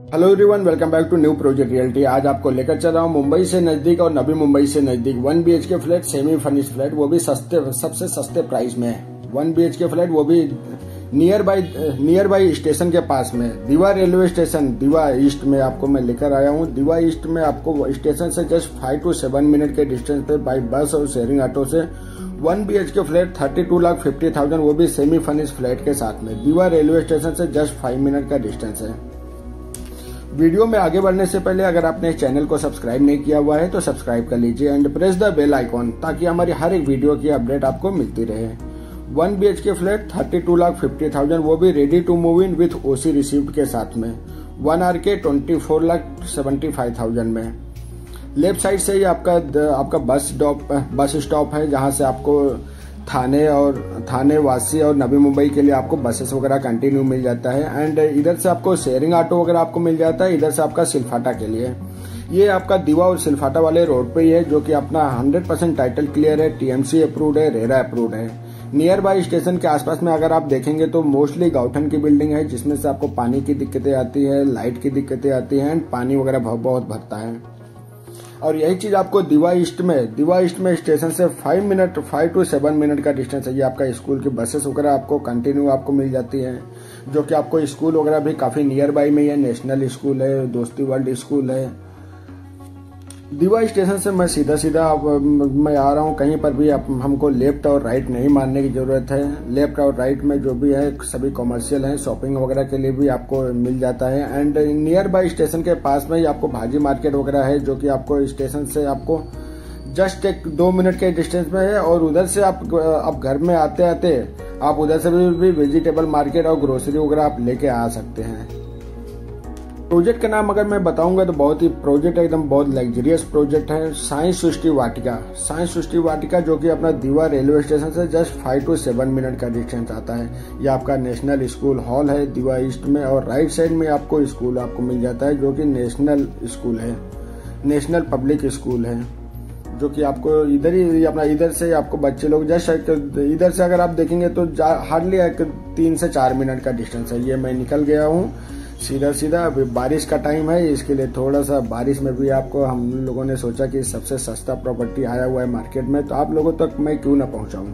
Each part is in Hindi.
Hello everyone, welcome back to new project reality. आज आपको लेकर चल रहा हूँ मुंबई से नजदीक और नवी मुंबई से नजदीक 1 BHK flat, semi furnished flat, वो भी सबसे सस्ते प्राइस में है। 1 BHK फ्लैट, वो भी नियर बाई स्टेशन के पास में, दीवा रेलवे स्टेशन, दीवा ईस्ट में आपको मैं लेकर आया हूँ। दीवा ईस्ट में आपको स्टेशन से जस्ट 5 to 7 मिनट के डिस्टेंस पे बाई बस और शेयरिंग ऑटो से 1 BHK फ्लैट 32,50,000, वो भी सेमी फर्निश्ड फ्लैट के साथ में। दीवा रेलवे स्टेशन से जस्ट 5 मिनट का डिस्टेंस है। वीडियो में आगे बढ़ने से पहले अगर आपने इस चैनल को सब्सक्राइब नहीं किया हुआ है तो सब्सक्राइब कर लीजिए and press the bell icon, ताकि हमारी हर एक वीडियो की अपडेट आपको मिलती रहे। 1 BHK फ्लैट 32,50,000, वो भी ready to move in with OC received के साथ में। 1 RK 24,75,000 में। लेफ्ट साइड से ही आपका बस स्टॉप है, जहां से आपको थाने वासी और नवी मुंबई के लिए आपको बसेस वगैरह कंटिन्यू मिल जाता है। एंड इधर से आपको शेयरिंग ऑटो वगैरह आपको मिल जाता है, इधर से आपका सिलफाटा के लिए। ये आपका दीवा और सिलफाटा वाले रोड पे ही है, जो कि अपना 100% टाइटल क्लियर है, TMC अप्रूव्ड है, रेरा अप्रूव्ड है। नियर बाय स्टेशन के आसपास में अगर आप देखेंगे तो मोस्टली गौठन की बिल्डिंग है, जिसमें से आपको पानी की दिक्कतें आती है, लाइट की दिक्कतें आती है एंड पानी वगैरह बहुत भरता है। और यही चीज आपको दीवा ईस्ट में स्टेशन से 5 to 7 मिनट का डिस्टेंस है। ये आपका स्कूल की बसेस वगैरह आपको कंटिन्यू आपको मिल जाती है, जो कि आपको स्कूल वगैरह भी काफी नियर बाई में है। नेशनल स्कूल है, दोस्ती वर्ल्ड स्कूल है। दीवा स्टेशन से मैं सीधा मैं आ रहा हूँ। कहीं पर भी हमको लेफ्ट और राइट नहीं मारने की जरूरत है। लेफ्ट और राइट में जो भी है सभी कॉमर्शियल है, शॉपिंग वगैरह के लिए भी आपको मिल जाता है। एंड नियर बाय स्टेशन के पास में ही आपको भाजी मार्केट वगैरह है, जो कि आपको स्टेशन से आपको जस्ट 1-2 मिनट के डिस्टेंस में है। और उधर से आप घर में आते आप उधर से भी वेजिटेबल मार्केट और ग्रोसरी वगैरह आप लेके आ सकते हैं। प्रोजेक्ट का नाम अगर मैं बताऊंगा तो प्रोजेक्ट एकदम बहुत लग्जरियस प्रोजेक्ट है। साइंस सृष्टि वाटिका, जो कि अपना दीवा रेलवे स्टेशन से जस्ट 5 to 7 मिनट का डिस्टेंस आता है। यह आपका नेशनल स्कूल हॉल है दीवा ईस्ट में, और राइट साइड में आपको स्कूल आपको मिल जाता है, जो कि नेशनल स्कूल है, नेशनल पब्लिक स्कूल है, जो कि आपको इधर से आपको बच्चे लोग जस्ट इधर से अगर आप देखेंगे तो हार्डली 3 से 4 मिनट का डिस्टेंस है। ये मैं निकल गया हूँ सीधा। अभी बारिश का टाइम है, इसके लिए थोड़ा सा बारिश में भी आपको हम लोगों ने सोचा कि सबसे सस्ता प्रॉपर्टी आया हुआ है मार्केट में, तो आप लोगों तक मैं क्यों ना पहुंचाऊं।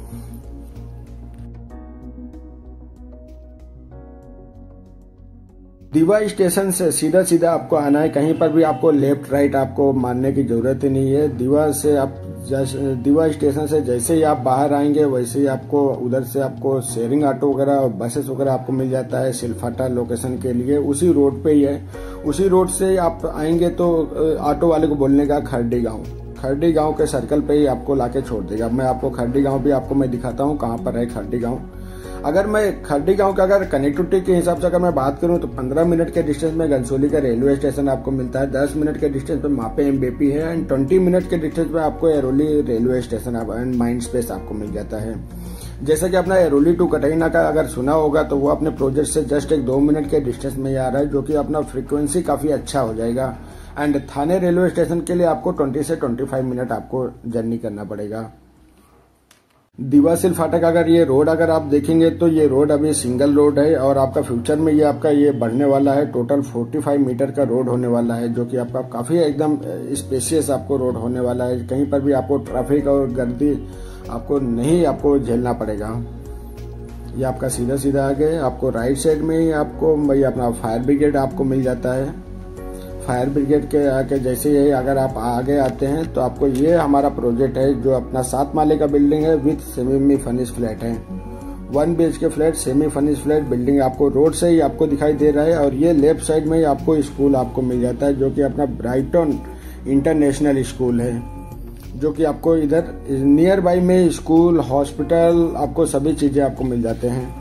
दीवा स्टेशन से सीधा आपको आना है। कहीं पर भी आपको लेफ्ट राइट आपको मारने की जरूरत ही नहीं है। दीवा स्टेशन से जैसे ही आप बाहर आएंगे, वैसे ही आपको उधर से आपको शेयरिंग ऑटो वगैरह और बसेस वगैरह आपको मिल जाता है सिलफाटा लोकेशन के लिए। उसी रोड पे ही है। उसी रोड से आप आएंगे तो ऑटो वाले को बोलने का खरडी गांव के सर्कल पे ही आपको लाके छोड़ देगा। मैं आपको खरडी गांव भी आपको मैं दिखाता हूँ कहाँ पर है खरडी गांव। अगर मैं खरडी गांव का अगर कनेक्टिविटी के हिसाब से अगर मैं बात करूं तो 15 मिनट के डिस्टेंस में घनसोली का रेलवे स्टेशन आपको मिलता है। 10 मिनट के डिस्टेंस पे मापे MBP है एंड 20 मिनट के डिस्टेंस पे आपको Airoli railway station and mind space आपको मिल जाता है। जैसे कि अपना एरोली टू कटरीना का अगर सुना होगा तो वो अपने प्रोजेक्ट से जस्ट 2 मिनट के डिस्टेंस में ही आ रहा है, जो कि अपना फ्रीक्वेंसी काफी अच्छा हो जाएगा। एंड थाने रेलवे स्टेशन के लिए आपको 20 से 25 मिनट आपको जर्नी करना पड़ेगा। दीवा सिलफाटा का अगर आप देखेंगे तो ये रोड अभी सिंगल रोड है, और आपका फ्यूचर में ये बढ़ने वाला है। टोटल 45 मीटर का रोड होने वाला है, जो कि आपका काफी एकदम स्पेशियस आपको रोड होने वाला है। कहीं पर भी आपको ट्रैफिक और गर्दी आपको झेलना पड़ेगा। ये आपका सीधा आगे आपको राइट साइड में ही आपको अपना फायर ब्रिगेड आपको मिल जाता है। फायर ब्रिगेड के आके जैसे ही अगर आप आगे आते हैं तो आपको ये हमारा प्रोजेक्ट है, जो अपना 7 माले का बिल्डिंग है विथ सेमी फर्निश्ड फ्लैट है। 1 BHK flat, semi furnished flat building आपको रोड से ही आपको दिखाई दे रहा है। और ये लेफ्ट साइड में ही आपको स्कूल आपको मिल जाता है, जो कि अपना ब्राइटन इंटरनेशनल स्कूल है, जो कि आपको इधर नियर बाई में स्कूल, हॉस्पिटल, आपको सभी चीजें आपको मिल जाते हैं।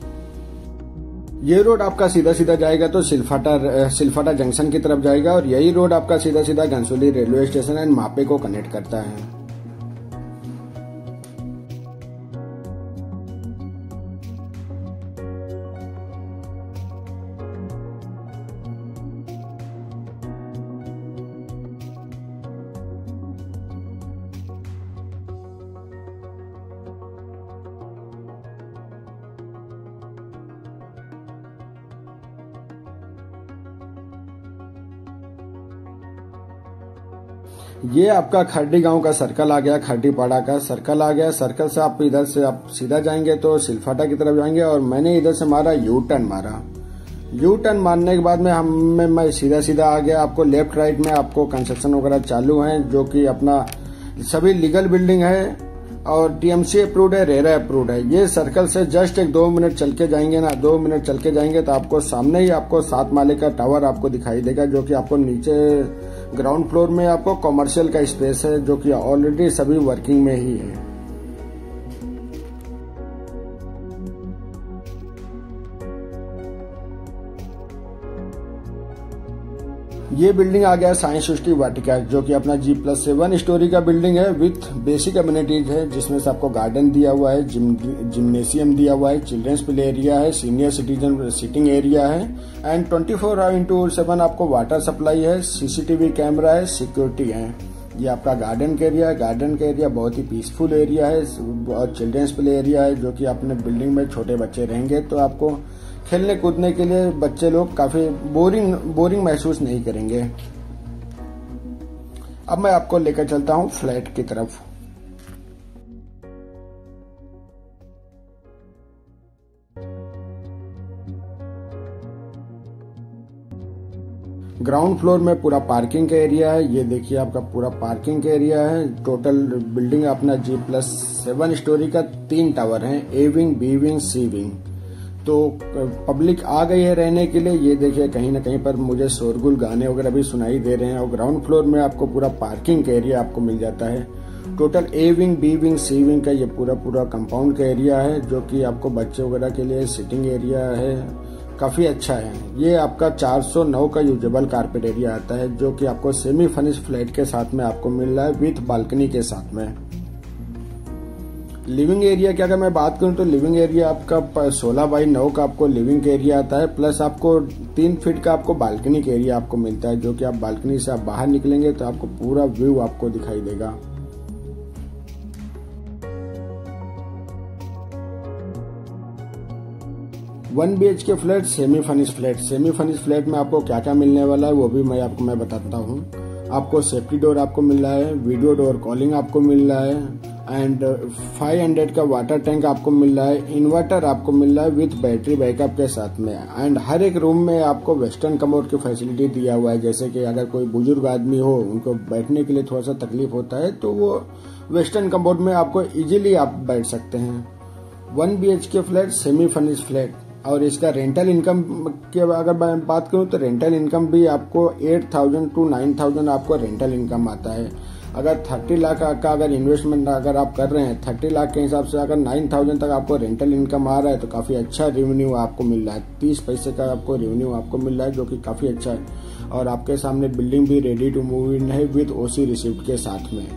ये रोड आपका सीधा जाएगा तो सिलफाटा जंक्शन की तरफ जाएगा, और यही रोड आपका सीधा घनसोली रेलवे स्टेशन एंड मापे को कनेक्ट करता है। ये आपका खरडी गांव का सर्कल आ गया, खरडी पाड़ा का सर्कल आ गया। सर्कल से आप इधर से आप सीधा जाएंगे तो सिलफाटा की तरफ जाएंगे और मैंने इधर से मारा यू टर्न मारा। यू टर्न मारने के बाद में मैं सीधा सीधा आ गया। आपको लेफ्ट राइट में आपको कंस्ट्रक्शन वगैरह चालू है, जो कि अपना सभी लीगल बिल्डिंग है और टीएमसी अप्रूव्ड है, रेरा अप्रूव्ड है। ये सर्कल से जस्ट एक 2 मिनट चल के जाएंगे ना, 2 मिनट चल के जाएंगे तो आपको सामने ही आपको 7 माले का टावर आपको दिखाई देगा, जो कि आपको नीचे ग्राउंड फ्लोर में आपको कॉमर्शियल का स्पेस है, जो कि ऑलरेडी सभी वर्किंग में ही है। ये बिल्डिंग आ गया साइंस सिटी वाटिका, जो कि अपना G+1 स्टोरी का बिल्डिंग है विथ बेसिक अम्यूनिटीज है, जिसमें से आपको गार्डन दिया हुआ है, जिम्नेशियम दिया हुआ है, चिल्ड्रंस प्ले एरिया है, सीनियर सिटीजन सिटिंग एरिया है एंड 24/7 आपको वाटर सप्लाई है, सीसीटीवी कैमरा है, सिक्योरिटी है। ये आपका गार्डन का एरिया है। गार्डन का एरिया बहुत ही पीसफुल एरिया है और चिल्ड्रंस प्ले एरिया है, जो कि अपने बिल्डिंग में छोटे बच्चे रहेंगे तो आपको खेलने कूदने के लिए बच्चे लोग काफी बोरिंग महसूस नहीं करेंगे। अब मैं आपको लेकर चलता हूं फ्लैट की तरफ। ग्राउंड फ्लोर में पूरा पार्किंग का एरिया है। ये देखिए आपका पूरा पार्किंग का एरिया है। टोटल बिल्डिंग अपना G+7 स्टोरी का 3 टावर है, A wing, B wing, C wing. तो पब्लिक आ गई है रहने के लिए। ये देखिए कहीं ना कहीं पर मुझे शोरगुल गाने वगैरह भी सुनाई दे रहे हैं। और ग्राउंड फ्लोर में आपको पूरा पार्किंग का एरिया आपको मिल जाता है। Total A wing, B wing, C wing का ये पूरा कंपाउंड का एरिया है, जो कि आपको बच्चे वगैरह के लिए सिटिंग एरिया है, काफी अच्छा है। ये आपका 409 का यूजेबल कारपेट एरिया आता है, जो कि आपको सेमी फर्निश्ड फ्लैट के साथ में आपको मिल रहा है विथ बालकनी के साथ में। लिविंग एरिया की अगर मैं बात करूं तो लिविंग एरिया आपका 16/9 का आपको लिविंग एरिया आता है, प्लस आपको 3 फीट का आपको बालकनी का एरिया आपको मिलता है, जो कि आप बालकनी से आप बाहर निकलेंगे तो आपको पूरा व्यू आपको दिखाई देगा। One BHK flat, semi furnished flat में आपको क्या क्या मिलने वाला है वो भी मैं बताता हूँ। आपको सेफ्टी डोर आपको मिल रहा है, वीडियो डोर कॉलिंग आपको मिल रहा है एंड 500 का वाटर टैंक आपको मिल रहा है। इन्वर्टर आपको मिल रहा है विथ बैटरी बैकअप के साथ में एंड हर एक रूम में आपको वेस्टर्न कमोड की फैसिलिटी दिया हुआ है। जैसे कि अगर कोई बुजुर्ग आदमी हो, उनको बैठने के लिए थोड़ा सा तकलीफ होता है, तो वो वेस्टर्न कमोड में आपको इजीली आप बैठ सकते हैं। 1 BHK flat, semi furnished flat. और इसका रेंटल इनकम की अगर मैं बात करूं तो रेंटल इनकम भी आपको 8,000 to 9,000 आपको रेंटल इनकम आता है। अगर 30 लाख का अगर इन्वेस्टमेंट अगर आप कर रहे हैं, 30 लाख के हिसाब से अगर 9,000 तक आपको रेंटल इनकम आ रहा है तो काफी अच्छा रेवेन्यू आपको मिल रहा है। 30 पैसे का आपको रेवेन्यू आपको मिल रहा है, जो कि काफी अच्छा है। और आपके सामने बिल्डिंग भी रेडी टू मूव इन है विद OC रिसिप्ट के साथ में।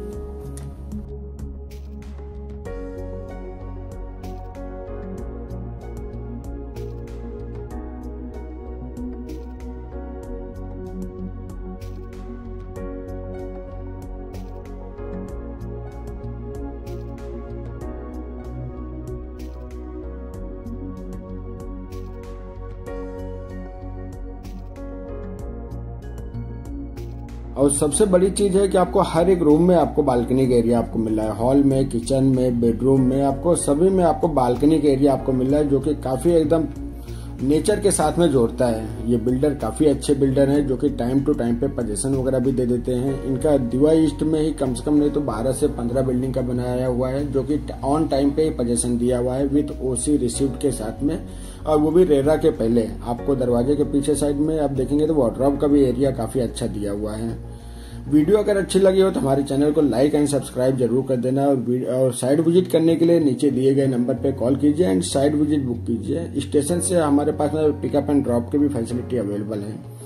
और सबसे बड़ी चीज है कि आपको हर एक रूम में आपको बालकनी का एरिया आपको मिल रहा है। हॉल में, किचन में, बेडरूम में, आपको सभी में आपको बालकनी का एरिया आपको मिल रहा है, जो कि काफी एकदम नेचर के साथ में जोड़ता है। ये बिल्डर काफी अच्छे बिल्डर हैं, जो कि टाइम टू टाइम पे पोजीशन वगैरह भी दे देते हैं। इनका दिवा ईस्ट में ही कम से कम नहीं तो 12 से 15 बिल्डिंग का बनाया हुआ है, जो कि ऑन टाइम पे ही पोजीशन दिया हुआ है विथ OC रिसिप्ट के साथ में, और वो भी रेरा के पहले। आपको दरवाजे के पीछे साइड में आप देखेंगे तो वार्डरोब का भी एरिया काफी अच्छा दिया हुआ है। वीडियो अगर अच्छी लगी हो तो हमारे चैनल को लाइक एंड सब्सक्राइब जरूर कर देना। और साइट विजिट करने के लिए नीचे दिए गए नंबर पे कॉल कीजिए एंड साइट विजिट बुक कीजिए। स्टेशन से हमारे पास में पिकअप एंड ड्रॉप की भी फैसिलिटी अवेलेबल है।